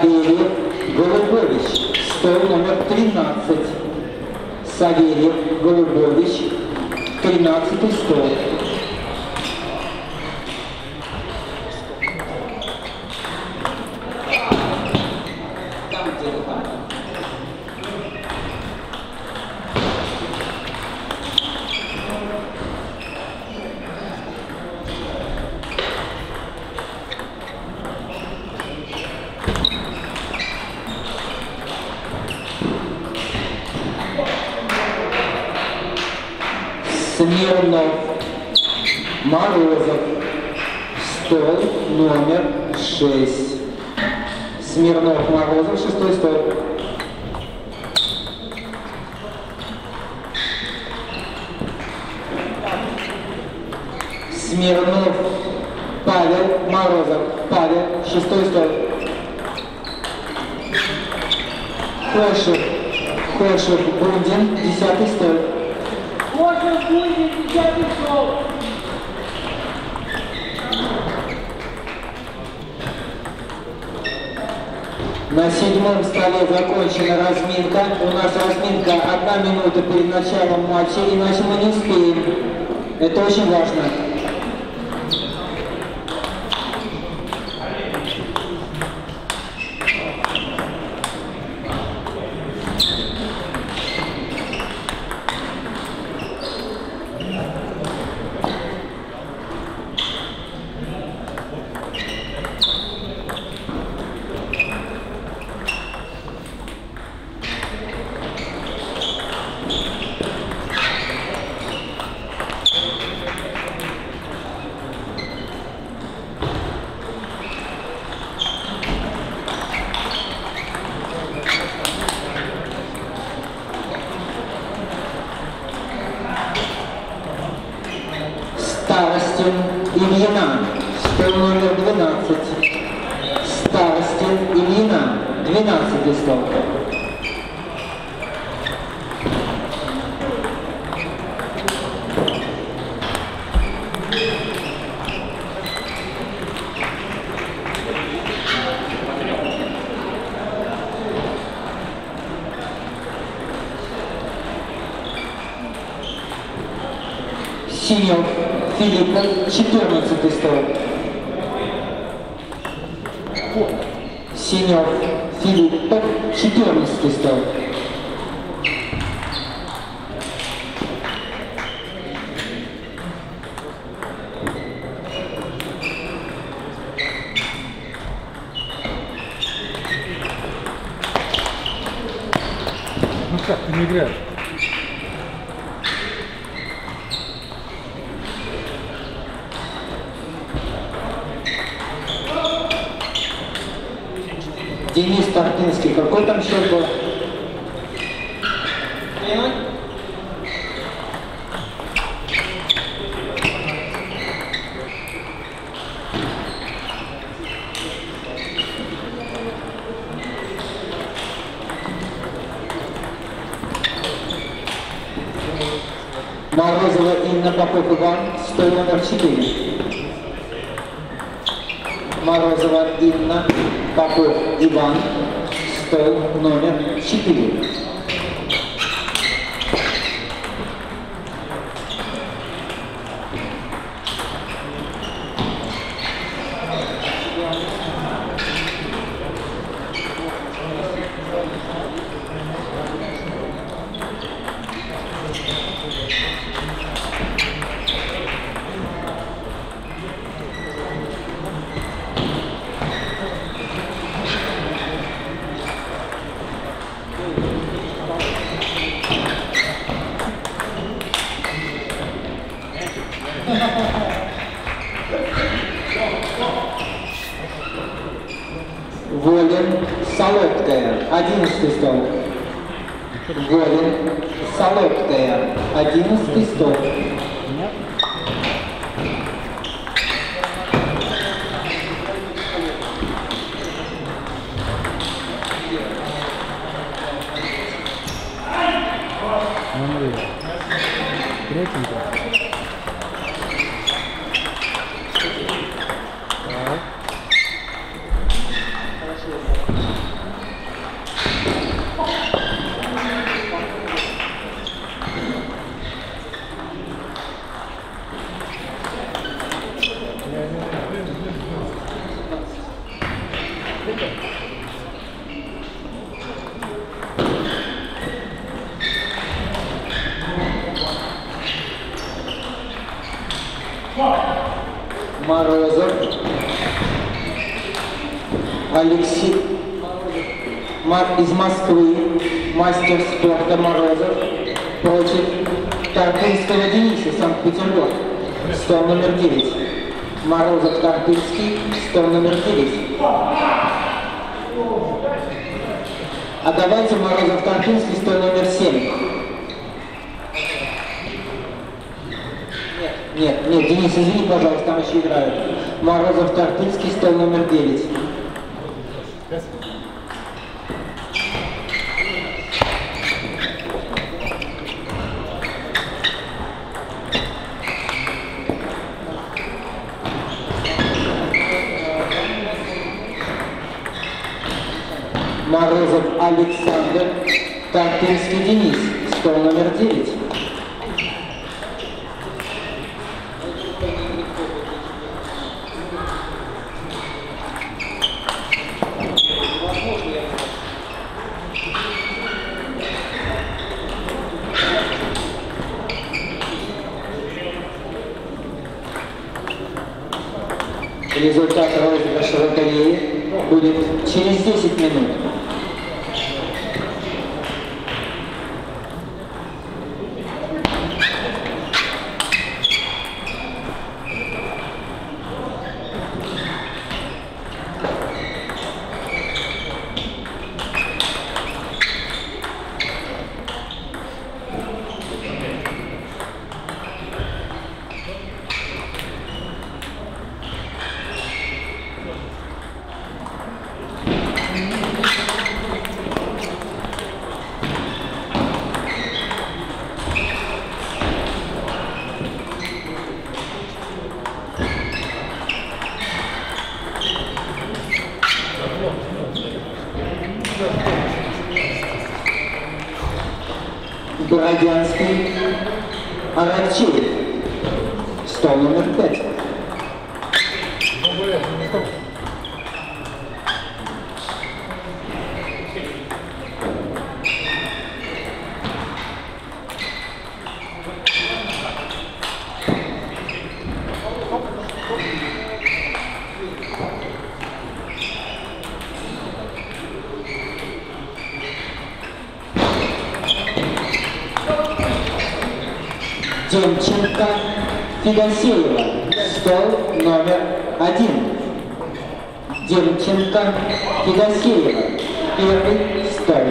Савельев Голубович, стол номер 13. Савельев Голубович, 13-й стол. Смирнов Морозов, стол номер 6. Смирнов Морозов, 6-й стол. Смирнов Павел Морозов, Павел, 6-й стол. Хошев Бундин, 10-й стол. Хошев Бундин, 10-й стол. На 7-м столе закончена разминка. У нас разминка 1 минута перед началом матча, иначе мы не успеем. Это очень важно. Старостин Ильина, стол номер 12. Старостин Ильина, 12-й стол. Синев Филиппов, 14-й стол. Синев Филиппов, 14-й стол. Ну как, ты не играешь? Денис Тартынский, какой там счет был? Морозова Инна, Попов Иван, стол номер 4. Морозова Инна, Попов Иван, стол номер 4. Волин Солодкая, 11-й стол. Волин Солодкая, 11-й стол. Третий. Морозов. Алексей из Москвы, мастер спорта Морозов против Карпинского Дениса, Санкт-Петербург, стол номер 9. Морозов Карпинский, стол номер 9. А давайте Морозов Карпинский, стол номер 7. Нет, Денис, извини, пожалуйста, там еще играют. Морозов Карпинский, стол номер 9. Морозов Александр, Карпинский Денис, стол номер 9. Результат розыгрыша лотереи будет через 10 минут. Бородянский Аракчеев, стол номер 5. Демченко Федосеева, стол номер 1. Демченко Федосеева, первый стол.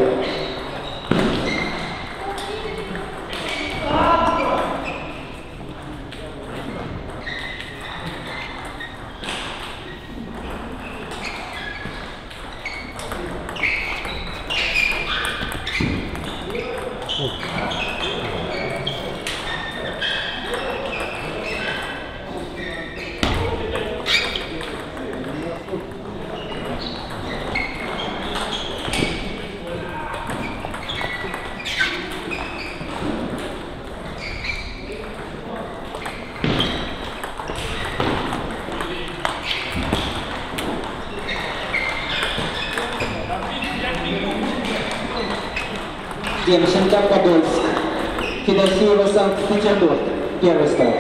Демченко Подольск, Федосеева Санкт-Петербург, первый стол.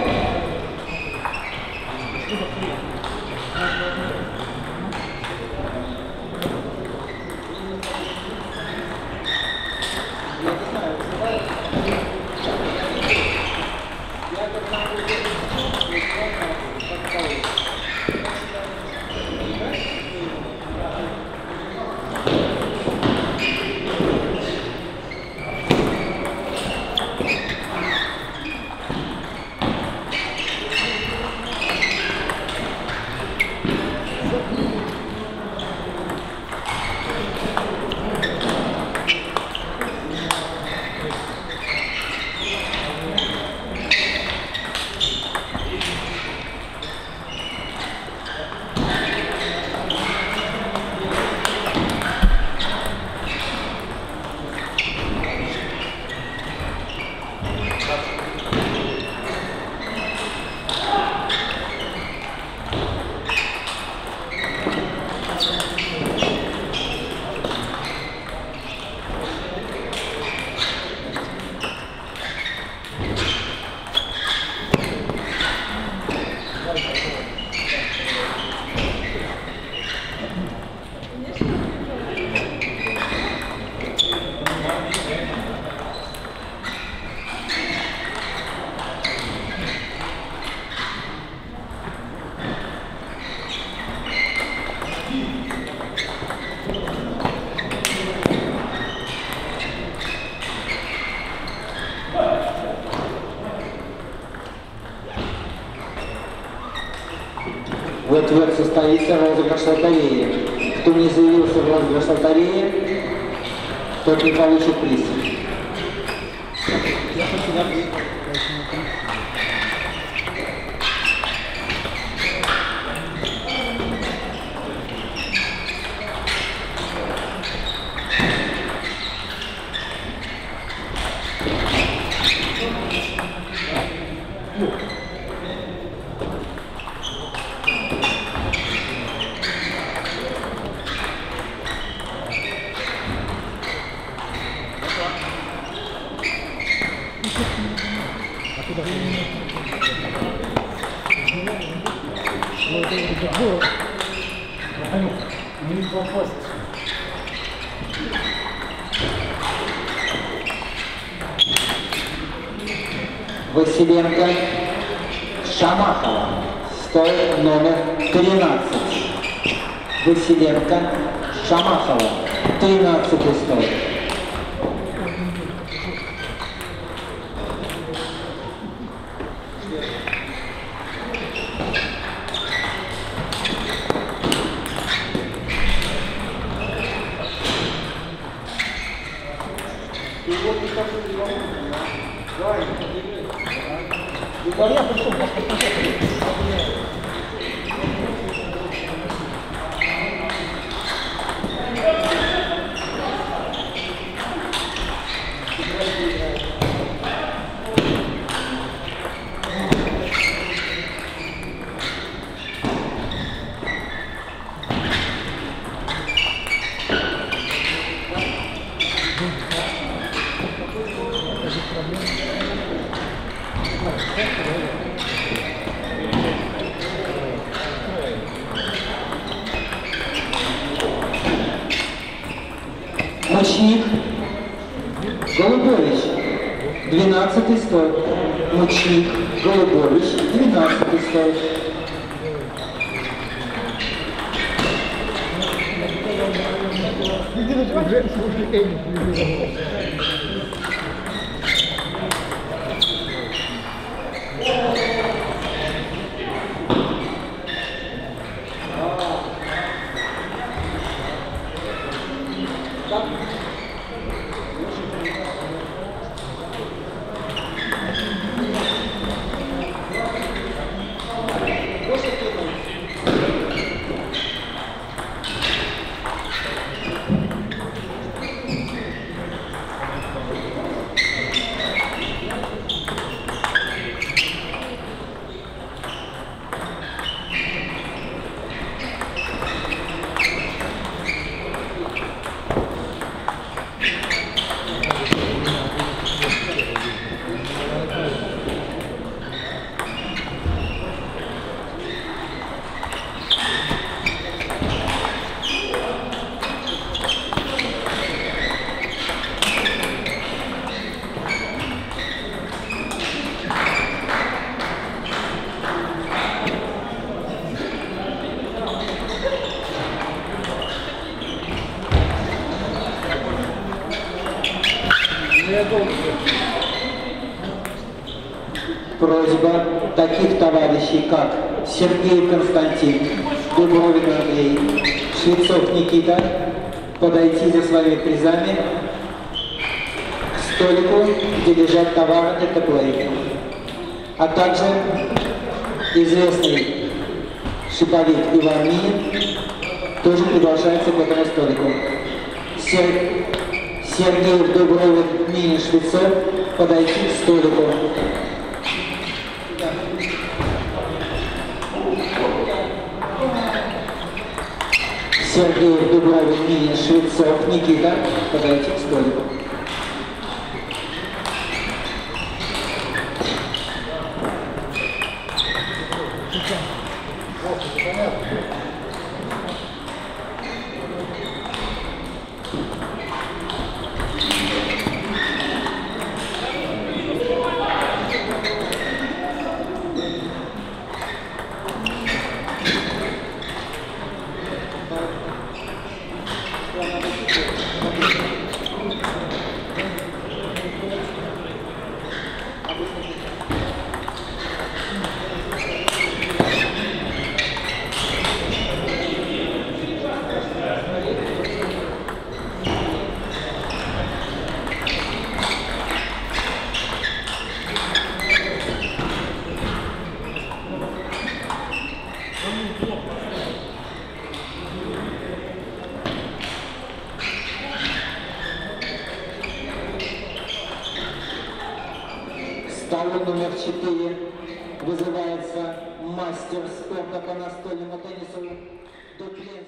Вот состоится розыгрыш лотереи. Кто не заявился в розыгрыш лотереи, тот не получит приз. Василенко Шамахова, стол номер 13. Василенко Шамахова, 13-й стол. Мучник Голубович, 12-й стол. Мучник Голубович, 12-й стол. Просьба таких товарищей, как Сергеев Константин, Дубровин Андрей, Швецов Никита, подойти за своими призами к столику, где лежат товары для плей. А также известный шиповик Иван Минин тоже приглашается к этому столику. Сергеев, Дубровин, Минин, Швецов подойти к столику. Сергеев, Дубровин, Минин, Швецов, Никита подойти к столику. фаул номер 4. Вызывается мастер спорта по настольному теннису Дупле.